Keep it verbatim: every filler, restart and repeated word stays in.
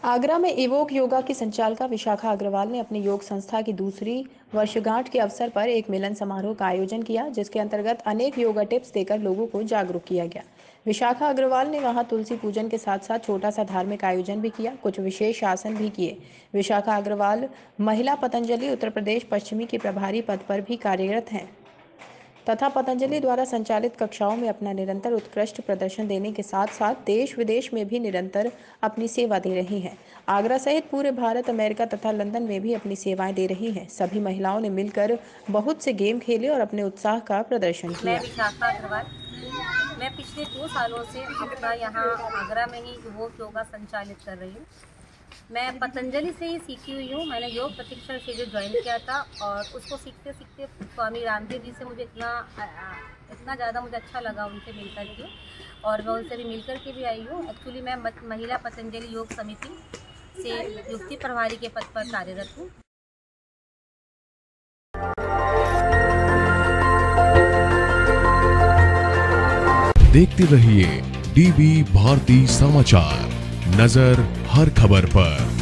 आगरा में इवोक योगा की संचालिका विशाखा अग्रवाल ने अपनी योग संस्था की दूसरी वर्षगांठ के अवसर पर एक मिलन समारोह का आयोजन किया, जिसके अंतर्गत अनेक योगा टिप्स देकर लोगों को जागरूक किया गया। विशाखा अग्रवाल ने वहां तुलसी पूजन के साथ साथ छोटा सा धार्मिक आयोजन भी किया, कुछ विशेष आसन भी किए। विशाखा अग्रवाल महिला पतंजलि उत्तर प्रदेश पश्चिमी की प्रभारी पद पर भी कार्यरत हैं तथा पतंजलि द्वारा संचालित कक्षाओं में अपना निरंतर उत्कृष्ट प्रदर्शन देने के साथ साथ देश विदेश में भी निरंतर अपनी सेवा दे रही हैं। आगरा सहित पूरे भारत, अमेरिका तथा लंदन में भी अपनी सेवाएं दे रही हैं। सभी महिलाओं ने मिलकर बहुत से गेम खेले और अपने उत्साह का प्रदर्शन किया। मैं विशाखा अग्रवाल, मैं पिछले दो सालों से अपना यहाँ आगरा में ही योग योगा संचालित कर रही हूँ। मैं पतंजलि से ही सीखी हुई हूँ। मैंने योग प्रशिक्षण शिविर ज्वाइन किया था और उसको सीखते सीखते स्वामी रामदेव जी से मुझे इतना इतना ज़्यादा मुझे अच्छा लगा उनसे मिलकर के, और मैं उनसे भी मिलकर के भी आई हूँ। एक्चुअली मैं महिला पतंजलि योग समिति से युक्ति प्रभारी के पद पर कार्यरत हूँ। देखते रहिए डीबी भारती समाचार, नजर हर खबर पर।